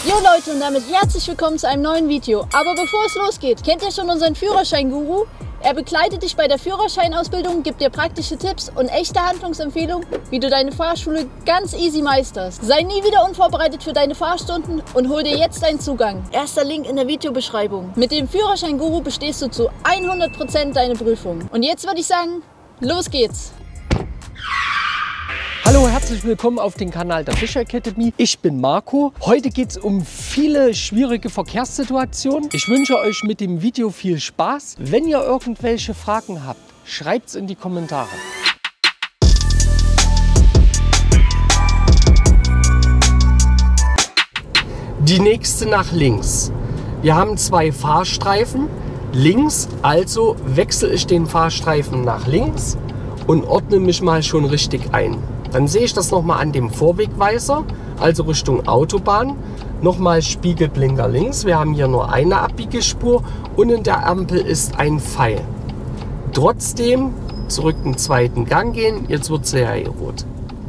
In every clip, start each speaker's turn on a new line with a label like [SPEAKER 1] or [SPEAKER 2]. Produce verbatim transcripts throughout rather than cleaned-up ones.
[SPEAKER 1] Jo Leute, und damit herzlich willkommen zu einem neuen Video. Aber bevor es losgeht, kennt ihr schon unseren Führerschein-Guru? Er begleitet dich bei der Führerscheinausbildung, gibt dir praktische Tipps und echte Handlungsempfehlungen, wie du deine Fahrschule ganz easy meisterst. Sei nie wieder unvorbereitet für deine Fahrstunden und hol dir jetzt deinen Zugang. Erster Link in der Videobeschreibung. Mit dem Führerschein-Guru bestehst du zu hundert Prozent deine Prüfung. Und jetzt würde ich sagen, los geht's!
[SPEAKER 2] Hallo, herzlich willkommen auf dem Kanal der Fish Academy. Ich bin Marco. Heute geht es um viele schwierige Verkehrssituationen. Ich wünsche euch mit dem Video viel Spaß. Wenn ihr irgendwelche Fragen habt, schreibt es in die Kommentare. Die nächste nach links. Wir haben zwei Fahrstreifen. Links, also wechsle ich den Fahrstreifen nach links und ordne mich mal schon richtig ein. Dann sehe ich das nochmal an dem Vorwegweiser, also Richtung Autobahn. Nochmal Spiegelblinker links. Wir haben hier nur eine Abbiegespur und in der Ampel ist ein Pfeil. Trotzdem zurück den zweiten Gang gehen. Jetzt wird es ja rot.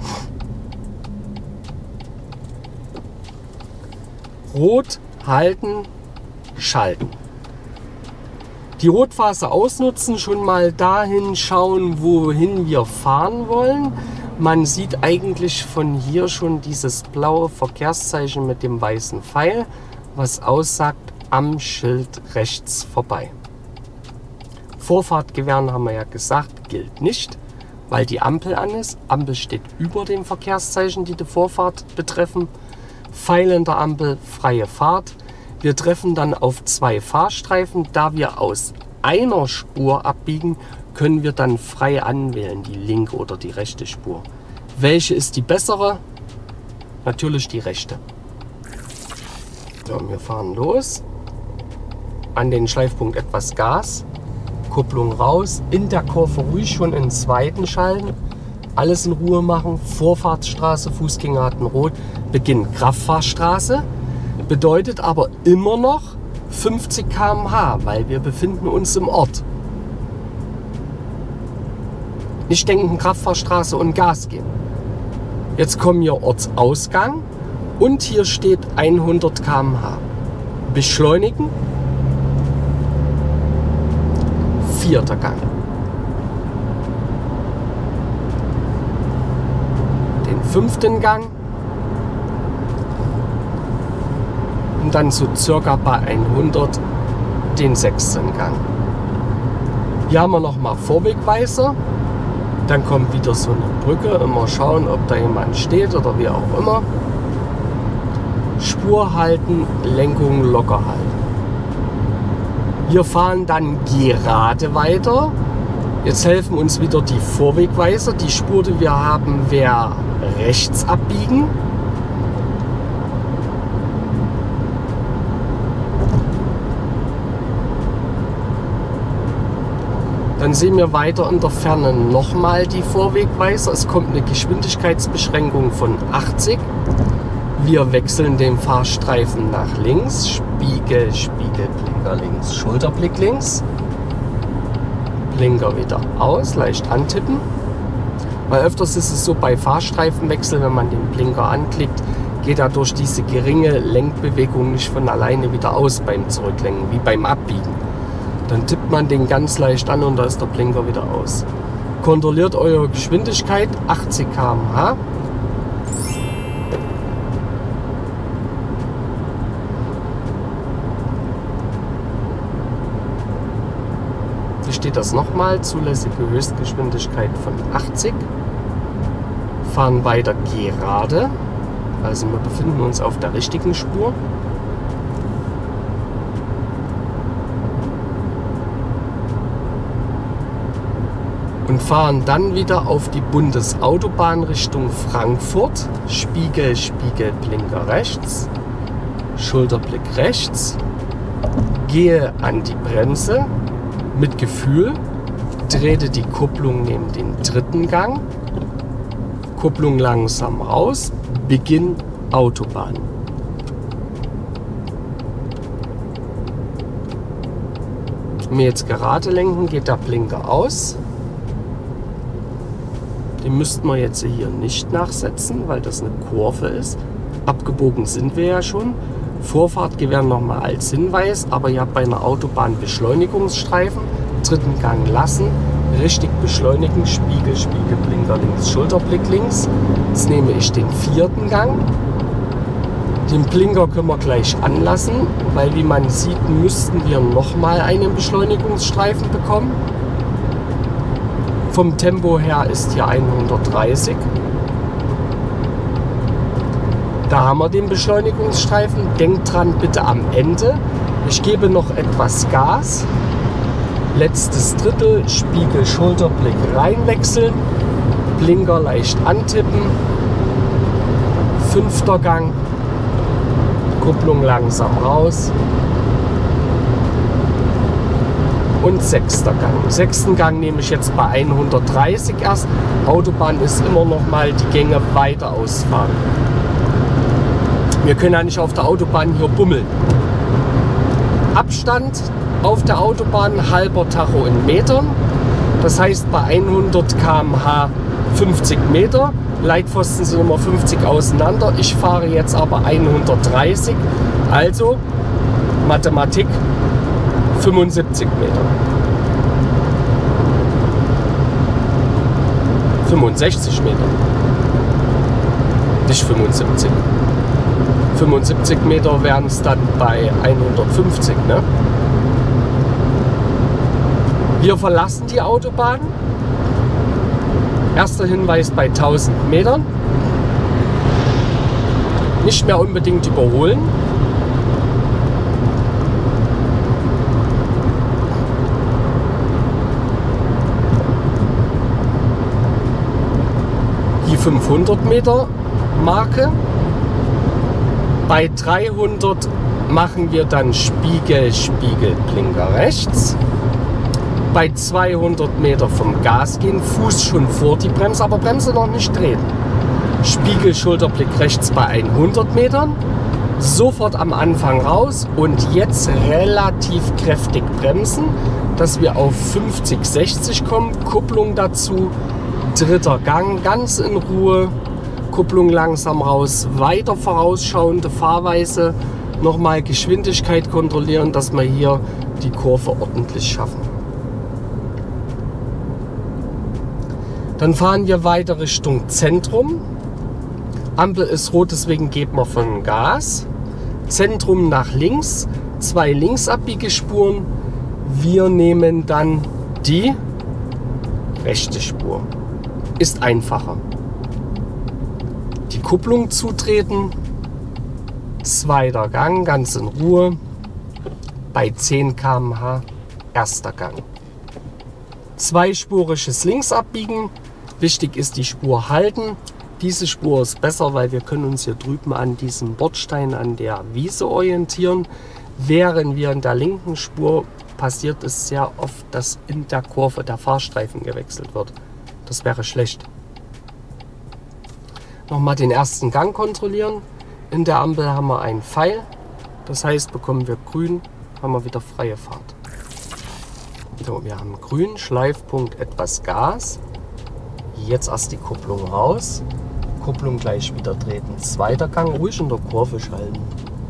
[SPEAKER 2] Rot halten, schalten. Die Rotphase ausnutzen, schon mal dahin schauen, wohin wir fahren wollen. Man sieht eigentlich von hier schon dieses blaue Verkehrszeichen mit dem weißen Pfeil, was aussagt, am Schild rechts vorbei. Vorfahrt gewähren, haben wir ja gesagt, gilt nicht, weil die Ampel an ist. Ampel steht über dem Verkehrszeichen, die die Vorfahrt betreffen. Pfeil in der Ampel, freie Fahrt. Wir treffen dann auf zwei Fahrstreifen. Da wir aus einer Spur abbiegen, können wir dann frei anwählen, die linke oder die rechte Spur. Welche ist die bessere? Natürlich die rechte. So, wir fahren los. An den Schleifpunkt etwas Gas. Kupplung raus. In der Kurve ruhig schon in den zweiten schalten. Alles in Ruhe machen. Vorfahrtsstraße, Fußgänger hatten rot. Beginn Kraftfahrstraße. Bedeutet aber immer noch fünfzig Kilometer pro Stunde, weil wir befinden uns im Ort. Nicht denken, Kraftfahrstraße und Gas geben. Jetzt kommen hier Ortsausgang und hier steht hundert Kilometer pro Stunde. Beschleunigen. Vierter Gang. Den fünften Gang. Und dann so circa bei hundert den sechsten Gang. Hier haben wir nochmal Vorwegweiser. Dann kommt wieder so eine Brücke. Immer schauen, ob da jemand steht oder wie auch immer. Spur halten, Lenkung locker halten. Wir fahren dann gerade weiter. Jetzt helfen uns wieder die Vorwegweiser. Die Spur, die wir haben, wäre rechts abbiegen. Dann sehen wir weiter in der Ferne nochmal die Vorwegweiser. Es kommt eine Geschwindigkeitsbeschränkung von achtzig. Wir wechseln den Fahrstreifen nach links. Spiegel, Spiegel, Blinker links, Schulterblick links. Blinker wieder aus, leicht antippen. Weil öfters ist es so bei Fahrstreifenwechsel, wenn man den Blinker anklickt, geht er durch diese geringe Lenkbewegung nicht von alleine wieder aus beim Zurücklenken, wie beim Abbiegen. Dann tippt man den ganz leicht an und da ist der Blinker wieder aus. Kontrolliert eure Geschwindigkeit, achtzig Kilometer pro Stunde. Hier steht das nochmal, zulässige Höchstgeschwindigkeit von achtzig. Fahren weiter gerade, also wir befinden uns auf der richtigen Spur. Und fahren dann wieder auf die Bundesautobahn Richtung Frankfurt. Spiegel, Spiegel, Blinker rechts. Schulterblick rechts. Gehe an die Bremse mit Gefühl. Trete die Kupplung neben den dritten Gang. Kupplung langsam raus. Beginn Autobahn. Wenn wir jetzt gerade lenken, geht der Blinker aus. Den müssten wir jetzt hier nicht nachsetzen, weil das eine Kurve ist. Abgebogen sind wir ja schon. Vorfahrt gewähren nochmal als Hinweis, aber ihr habt bei einer Autobahn Beschleunigungsstreifen, dritten Gang lassen, richtig beschleunigen, Spiegel, Spiegel, Blinker links, Schulterblick links. Jetzt nehme ich den vierten Gang. Den Blinker können wir gleich anlassen, weil wie man sieht, müssten wir nochmal einen Beschleunigungsstreifen bekommen. Vom Tempo her ist hier hundertdreißig. Da haben wir den Beschleunigungsstreifen. Denkt dran, bitte am Ende. Ich gebe noch etwas Gas. Letztes Drittel, Spiegel, Schulterblick reinwechseln. Blinker leicht antippen. Fünfter Gang. Kupplung langsam raus. Und sechster Gang. Sechsten Gang nehme ich jetzt bei hundertdreißig erst. Autobahn ist immer noch mal die Gänge weiter ausfahren. Wir können ja nicht auf der Autobahn hier bummeln. Abstand auf der Autobahn halber Tacho in Metern. Das heißt bei hundert Kilometer pro Stunde fünfzig Meter. Leitpfosten sind immer fünfzig auseinander. Ich fahre jetzt aber hundertdreißig. Also Mathematik fünfundsiebzig Meter. fünfundsechzig Meter. Nicht fünfundsiebzig. fünfundsiebzig Meter wären es dann bei hundertfünfzig. Ne? Wir verlassen die Autobahn. Erster Hinweis bei tausend Metern. Nicht mehr unbedingt überholen. Die fünfhundert Meter Marke. Bei dreihundert machen wir dann Spiegel, Spiegel, Blinker rechts. Bei zweihundert Meter vom Gas gehen, Fuß schon vor die Bremse, aber Bremse noch nicht drehen. Spiegel, Schulterblick rechts bei hundert Metern. Sofort am Anfang raus und jetzt relativ kräftig bremsen, dass wir auf fünfzig, sechzig kommen. Kupplung dazu, dritter Gang, ganz in Ruhe. Kupplung langsam raus, weiter vorausschauende Fahrweise. Nochmal Geschwindigkeit kontrollieren, dass wir hier die Kurve ordentlich schaffen. Dann fahren wir weiter Richtung Zentrum. Ampel ist rot, deswegen geben wir von Gas. Zentrum nach links, zwei Linksabbiegespuren. Wir nehmen dann die rechte Spur. Ist einfacher. Die Kupplung zutreten. Zweiter Gang, ganz in Ruhe. Bei zehn Kilometer pro Stunde erster Gang. Zweispuriges Linksabbiegen. Wichtig ist die Spur halten. Diese Spur ist besser, weil wir können uns hier drüben an diesem Bordstein an der Wiese orientieren. Während wir in der linken Spur passiert es sehr oft, dass in der Kurve der Fahrstreifen gewechselt wird. Das wäre schlecht. Nochmal den ersten Gang kontrollieren. In der Ampel haben wir einen Pfeil. Das heißt, bekommen wir grün, haben wir wieder freie Fahrt. So, wir haben grün, Schleifpunkt, etwas Gas. Jetzt erst die Kupplung raus. Kupplung gleich wieder treten. Zweiter Gang, ruhig in der Kurve schalten.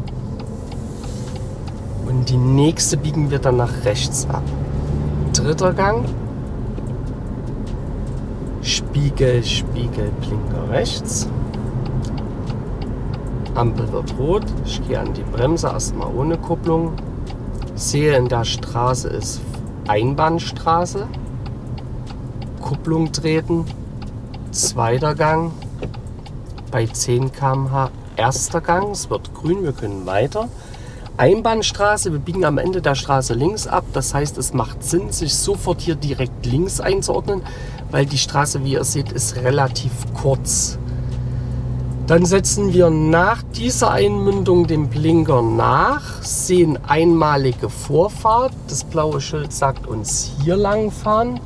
[SPEAKER 2] Und die nächste biegen wir dann nach rechts ab. Dritter Gang. Spiegel, Spiegel, Blinker rechts. Ampel wird rot. Ich gehe an die Bremse, erstmal ohne Kupplung. Sehe, in der Straße ist Einbahnstraße. Kupplung treten. Zweiter Gang. Bei zehn Kilometer pro Stunde erster Gang. Es wird grün, wir können weiter. Einbahnstraße, wir biegen am Ende der Straße links ab. Das heißt, es macht Sinn, sich sofort hier direkt links einzuordnen, weil die Straße, wie ihr seht, ist relativ kurz. Dann setzen wir nach dieser Einmündung den Blinker nach, sehen einmalige Vorfahrt. Das blaue Schild sagt uns hier lang fahren.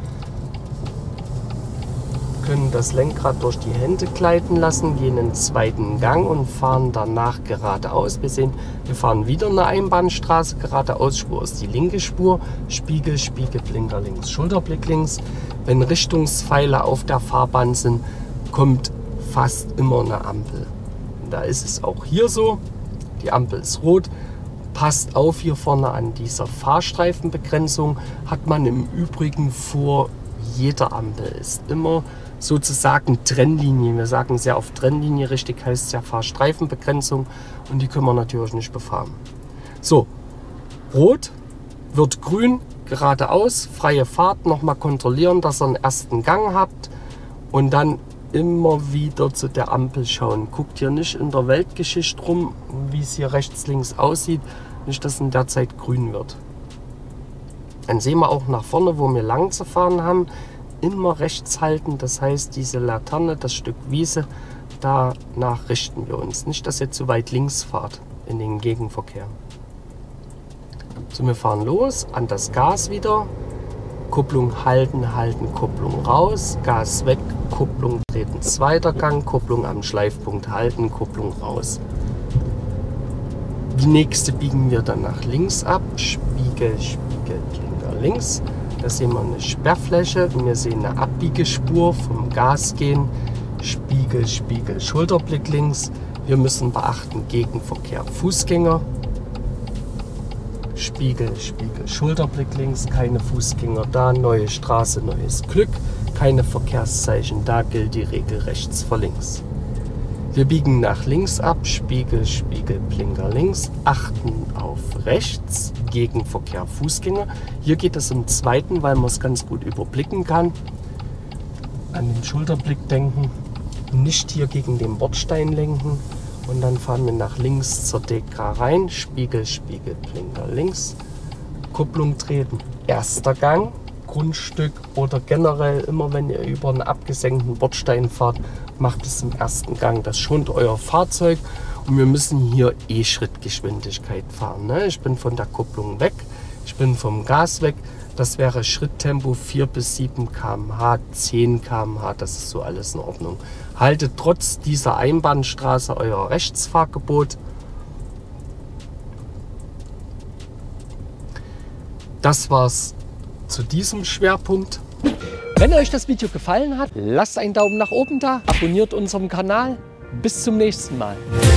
[SPEAKER 2] Können das Lenkrad durch die Hände gleiten lassen, gehen in den zweiten Gang und fahren danach geradeaus. Wir sehen, wir fahren wieder eine Einbahnstraße, geradeaus, Spur ist die linke Spur, Spiegel, Spiegel, Blinker links, Schulterblick links. Wenn Richtungspfeiler auf der Fahrbahn sind, kommt fast immer eine Ampel. da ist es auch hier so. Die Ampel ist rot. Passt auf hier vorne an dieser Fahrstreifenbegrenzung. Hat man im Übrigen vor jeder Ampel. Ist immer sozusagen Trennlinie. Wir sagen sehr oft Trennlinie. Richtig heißt es ja Fahrstreifenbegrenzung. Und die können wir natürlich nicht befahren. So, rot wird grün, geradeaus, freie Fahrt. Nochmal kontrollieren, dass ihr einen ersten Gang habt. Und dann immer wieder zu der Ampel schauen. Guckt hier nicht in der Weltgeschichte rum, wie es hier rechts, links aussieht. Nicht, dass in der Zeit grün wird. Dann sehen wir auch nach vorne, wo wir lang zu fahren haben. Immer rechts halten. Das heißt, diese Laterne, das Stück Wiese, danach richten wir uns. Nicht, dass ihr zu weit links fahrt in den Gegenverkehr. So, wir fahren los, an das Gas wieder. Kupplung halten, halten, Kupplung raus, Gas weg, Kupplung treten, zweiter Gang, Kupplung am Schleifpunkt halten, Kupplung raus. Die nächste biegen wir dann nach links ab, Spiegel, Spiegel, Blinker links. Da sehen wir eine Sperrfläche, wir sehen eine Abbiegespur vom Gas gehen, Spiegel, Spiegel, Schulterblick links. Wir müssen beachten, Gegenverkehr, Fußgänger. Spiegel, Spiegel, Schulterblick links, keine Fußgänger da, neue Straße, neues Glück, keine Verkehrszeichen, da gilt die Regel rechts vor links. Wir biegen nach links ab, Spiegel, Spiegel, Blinker links, achten auf rechts, Gegenverkehr, Fußgänger. Hier geht es im zweiten, weil man es ganz gut überblicken kann. An den Schulterblick denken, nicht hier gegen den Bordstein lenken. Und dann fahren wir nach links zur D K rein, Spiegel, Spiegel, Blinker links, Kupplung treten, erster Gang, Grundstück oder generell immer, wenn ihr über einen abgesenkten Bordstein fahrt, macht es im ersten Gang. Das schont euer Fahrzeug und wir müssen hier E-Schrittgeschwindigkeit fahren. Ne? Ich bin von der Kupplung weg, ich bin vom Gas weg. Das wäre Schritttempo vier bis sieben Kilometer pro Stunde, zehn Kilometer pro Stunde, das ist so alles in Ordnung. Haltet trotz dieser Einbahnstraße euer Rechtsfahrgebot. Das war's zu diesem Schwerpunkt. Wenn euch das Video gefallen hat, lasst einen Daumen nach oben da, abonniert unseren Kanal. Bis zum nächsten Mal.